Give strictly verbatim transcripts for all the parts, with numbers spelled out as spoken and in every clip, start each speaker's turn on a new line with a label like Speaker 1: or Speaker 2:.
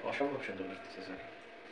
Speaker 1: অসম্ভব সুন্দর লাগতেছে স্যার।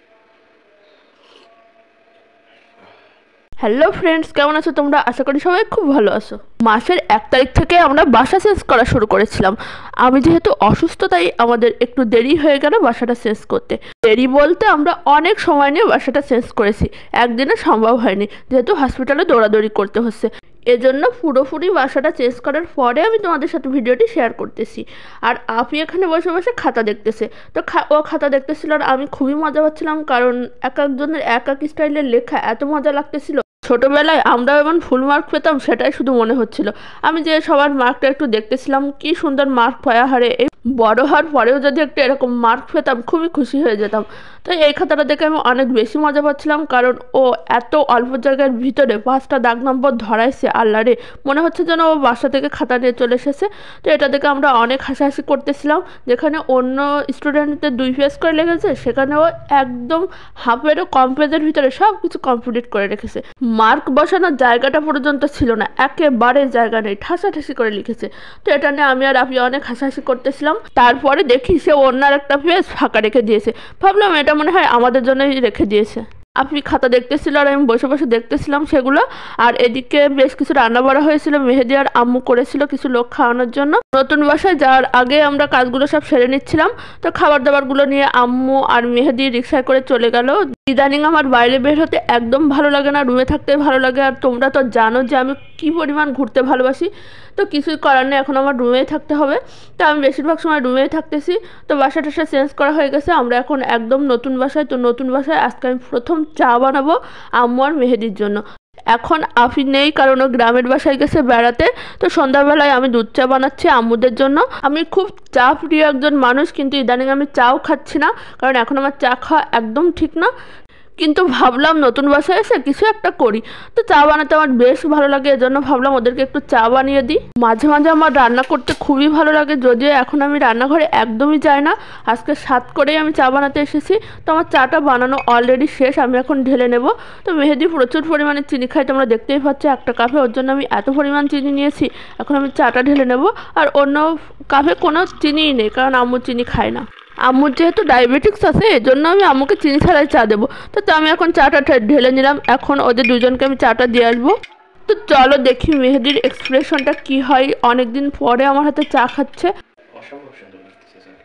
Speaker 2: হ্যালো ফ্রেন্ডস, কেমন আছো তোমরা? আশা করি সবাই খুব ভালো আছো। মাসের এক তারিখ থেকে আমরা বাসা চেঞ্জ করা শুরু করেছিলাম। আমি যেহেতু অসুস্থ, তাই আমাদের একটু দেরি হয়ে গেল বাসাটা চেঞ্জ করতে। দেরি বলতে আমরা অনেক সময় নিয়ে বাসাটা চেঞ্জ করেছি, একদিনে সম্ভব হয়নি যেহেতু হসপিটালে দৌড়াদৌড়ি করতে হচ্ছে। এজন্য পুরোপুরি বাসাটা চেঞ্জ করার পরে আমি তোমাদের সাথে ভিডিওটি শেয়ার করতেছি। আর আপনি এখানে বসে বসে খাতা দেখতেছে, তো ও খাতা দেখতেছিল আর আমি খুবই মজা পাচ্ছিলাম, কারণ এক একজনের এক এক স্টাইলের লেখা এত মজা লাগতেছিল। ছোটবেলায় আমরা এমন ফুল মার্ক পেতাম সেটাই শুধু মনে হচ্ছিল। আমি যে সবার মার্কটা একটু দেখতেছিলাম, কি সুন্দর মার্ক পাওয়া হারে। এই বড় হওয়ার পরেও যদি একটু এরকম মার্ক পেতাম খুবই খুশি হয়ে যেতাম। তো এই খাতাটা দেখে আমি অনেক বেশি মজা পাচ্ছিলাম, কারণ ও এত অল্প জায়গার ভিতরে পাঁচটা দাগ নম্বর ধরাইছে। আল্লাহরে, মনে হচ্ছে যেন ও বাসা থেকে খাতা নিয়ে চলে এসেছে। তো এটা দেখে আমরা অনেক হাসাহাসি করতেছিলাম। যেখানে অন্য স্টুডেন্টদের দুই পেজ করে লেগেছে, সেখানে ও একদম হাফেরও কম পেজের ভিতরে সব কিছু কমপ্লিট করে রেখেছে। মার্ক বসানোর জায়গাটা পর্যন্ত ছিল না, একেবারে জায়গা নেই, ঠাসাঠাসি করে লিখেছে। তো এটা নিয়ে আমি আর আপনি অনেক হাসাহাসি করতেছিলাম। তারপরে দেখি সে অন্য একটা পেজ ফাঁকা রেখে দিয়েছে। ভাবলাম এটা মনে হয় আমাদের জন্যই রেখে দিয়েছে। আপনি খাতা দেখতেছিল আর আমি বসে বসে দেখতেছিলাম সেগুলো। আর এদিকে বেশ কিছু রান্না বাড়া হয়েছিল, মেহেদি আর আম্মু করেছিল কিছু লোক খাওয়ানোর জন্য। নতুন বাসায় যাওয়ার আগে আমরা কাজগুলো সব সেরে নিচ্ছিলাম। তো খাবার দাবারগুলো নিয়ে আম্মু আর মেহেদি রিক্সায় করে চলে গেল। ইদানিং আমার বাইরে বের হতে একদম ভালো লাগে না, রুমে থাকতে ভালো লাগে। আর তোমরা তো জানো যে আমি কী পরিমাণ ঘুরতে ভালোবাসি। তো কিছুই করার নেই, এখন আমার রুমেই থাকতে হবে। তো আমি বেশিরভাগ সময় রুমেই থাকতেছি। তো বাসা টাসা চেঞ্জ করা হয়ে গেছে, আমরা এখন একদম নতুন বাসায়। তো নতুন বাসায় আজকে আমি প্রথম চা বানাবো আম্মু আর মেহেদির জন্য। এখন আফি নেই, কারণ ও গ্রামের বাসায় গেছে বেড়াতে। তো সন্ধ্যাবেলায় আমি দুধ চা বানাচ্ছি আম্মুদের জন্য। আমি খুব চা প্রিয় একজন মানুষ, কিন্তু ইদানিং আমি চাও খাচ্ছি না, কারণ এখন আমার চা খাওয়া একদম ঠিক না। কিন্তু ভাবলাম নতুন বাসায় এসে কিছু একটা করি। তো চা বানাতে আমার বেশ ভালো লাগে, এজন্য ভাবলাম ওদেরকে একটু চা বানিয়ে দিই। মাঝে মাঝে আমার রান্না করতে খুবই ভালো লাগে, যদিও এখন আমি রান্নাঘরে একদমই যাই না। আজকে সাত করেই আমি চা বানাতে এসেছি। তো আমার চাটা বানানো অলরেডি শেষ, আমি এখন ঢেলে নেব। তো মেহেদি প্রচুর পরিমাণে চিনি খাই, তোমরা দেখতেই পাচ্ছ একটা কাপে, ওর জন্য আমি এত পরিমাণ চিনি নিয়েছি। এখন আমি চাটা ঢেলে নেব। আর অন্য কাপে কোনো চিনিই নেই, কারণ আম্মু চিনি খায় না। আম্মুর যেহেতু ডায়াবেটিক্স আছে, এজন্য আমি আম্মুকে চিনি ছাড়াই চা দেবো। তো আমি এখন চাটা ঢেলে নিলাম, এখন ওদের দুজনকে আমি চাটা দিয়ে আসবো। তো চলো দেখি মেহেদির এক্সপ্রেশনটা কি হয়, অনেকদিন পরে আমার হাতে চা খাচ্ছে।
Speaker 1: অসম্ভব সুন্দর লাগতেছে স্যার।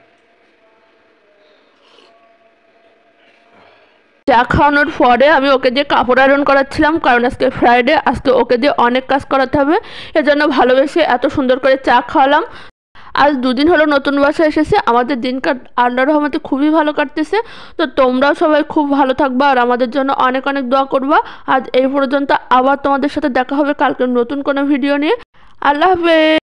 Speaker 2: চা খাওয়ানোর পরে আমি ওকে দিয়ে কাপড় আয়রন করাচ্ছিলাম, কারণ আজকে ফ্রাইডে, আজকে ওকে দিয়ে অনেক কাজ করাতে হবে। এজন্য ভালোবেসে এত সুন্দর করে চা খাওয়ালাম। আজ দুদিন হলো নতুন বাসায় এসেছে, আমাদের দিন কাট আল্লাহর রহমতে খুবই ভালো কাটতেছে। তো তোমরাও সবাই খুব ভালো থাকবা আর আমাদের জন্য অনেক অনেক দোয়া করবা। আজ এই পর্যন্ত, আবার তোমাদের সাথে দেখা হবে কালকে নতুন কোনো ভিডিও নিয়ে। আল্লাহ হাফেজ।